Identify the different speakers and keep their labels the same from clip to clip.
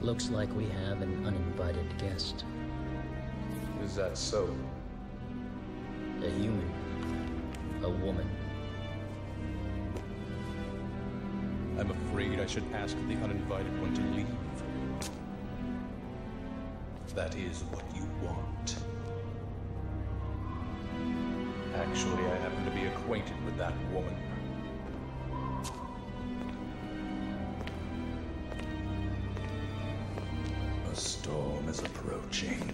Speaker 1: Looks like we have an uninvited guest.
Speaker 2: Is that so?
Speaker 1: A human. A woman.
Speaker 3: I'm afraid I should ask the uninvited one to leave. If that is what you want. Actually, I happen to be acquainted with that woman.
Speaker 4: A storm is approaching.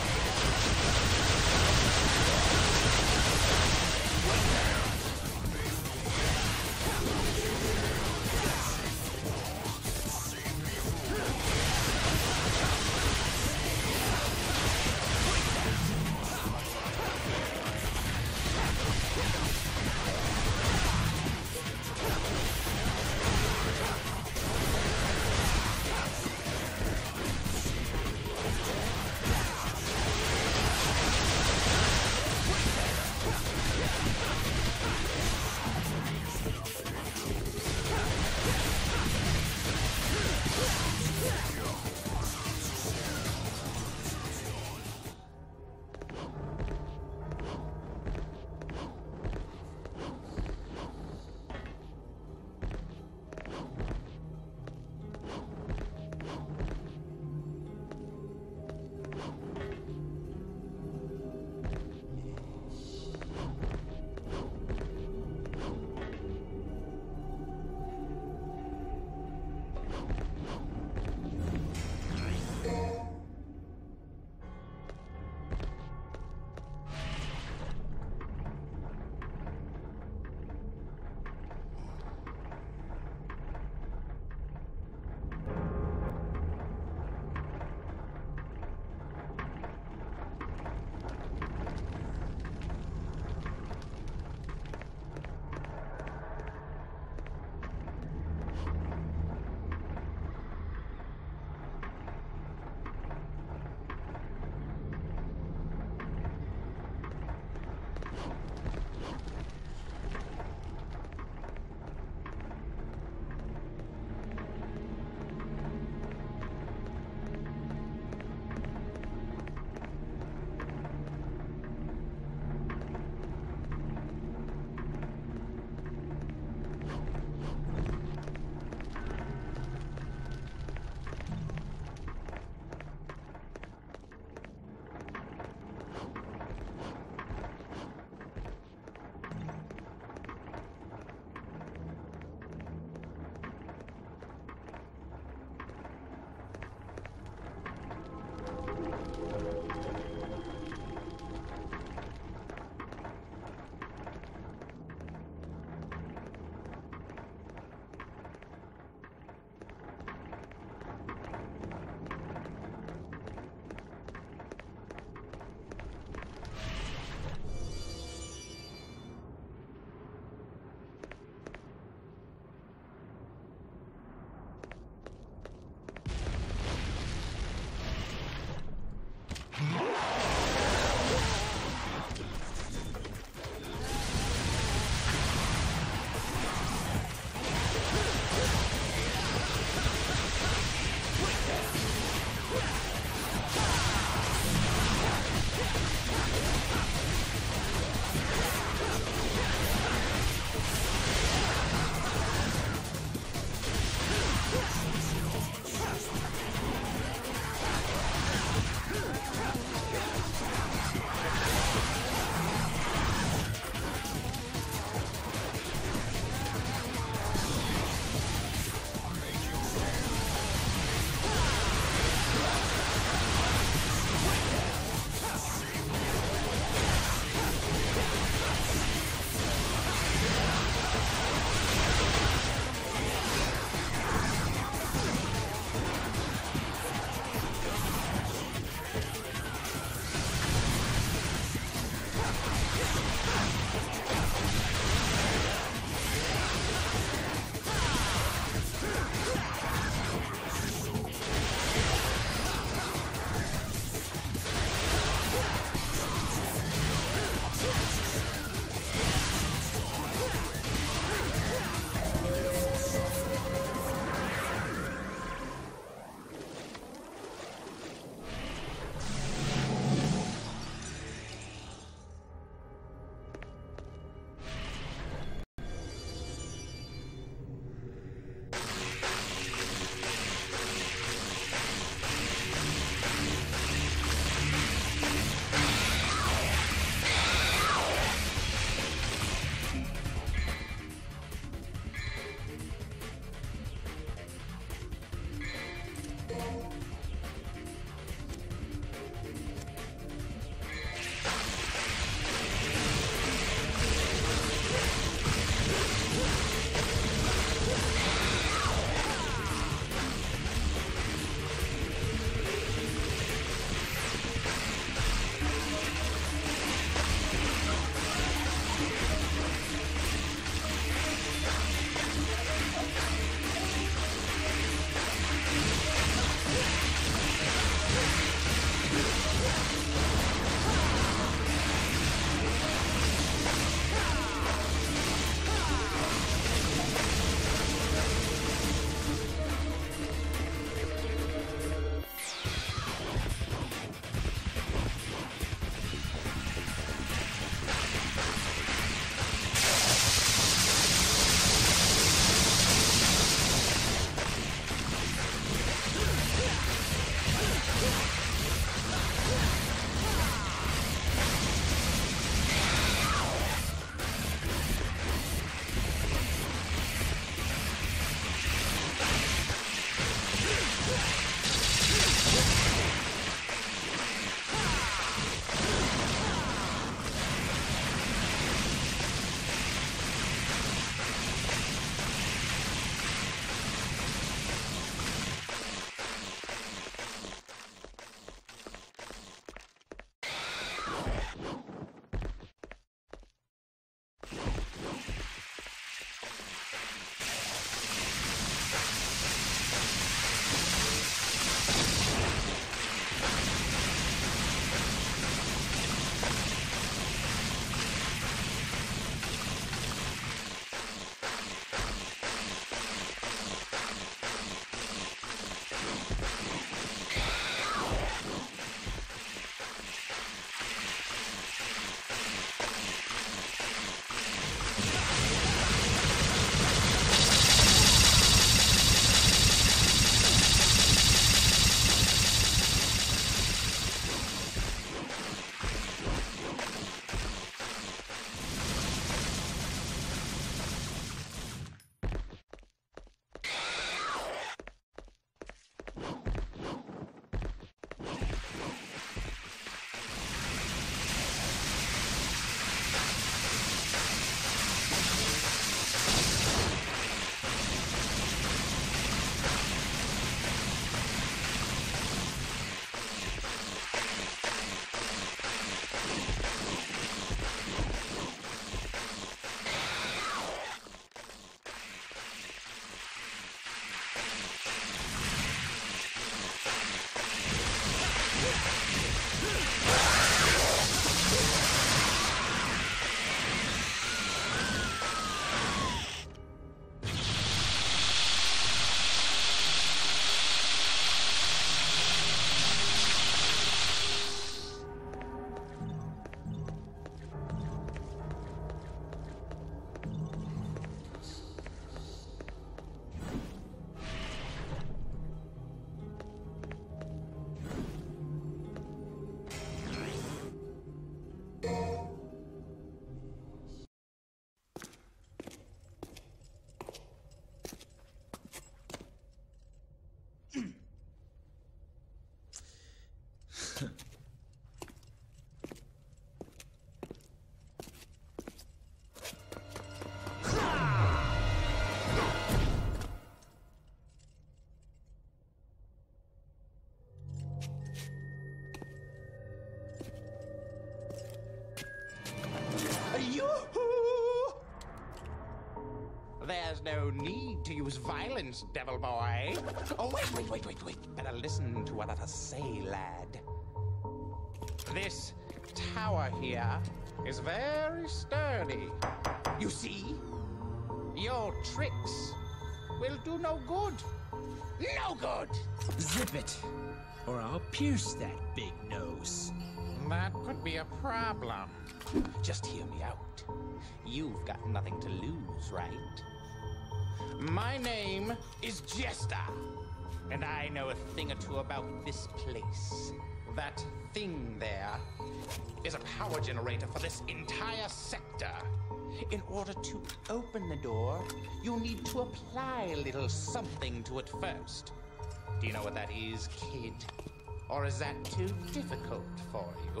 Speaker 5: Yoo-hoo! There's no need to use violence, devil boy. Oh, wait. Better listen to what I say, lad. This tower here is very sturdy. You see? Your tricks will do no good. No good!
Speaker 6: Zip it, or I'll pierce that big nose.
Speaker 5: That could be a problem. Just hear me out. You've got nothing to lose, right? My name is Jester, and I know a thing or two about this place. That thing there is a power generator for this entire sector. In order to open the door, you'll need to apply a little something to it first. Do you know what that is, kid? Or is that too difficult for you?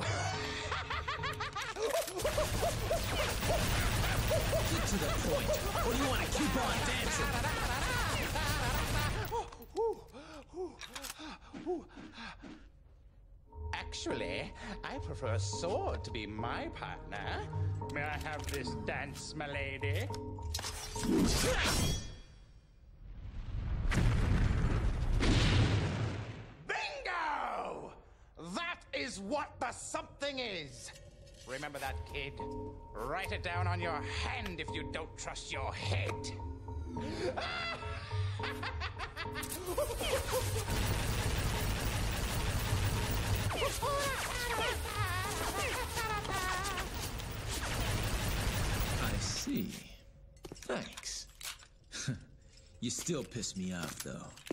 Speaker 6: Get to the point, or do you want to keep on dancing?
Speaker 5: Actually, I prefer a sword to be my partner. May I have this dance, my lady? Bingo! That is what the something is. Remember that, kid. Write it down on your hand if you don't trust your head.
Speaker 6: I see. Thanks. You still piss me off, though.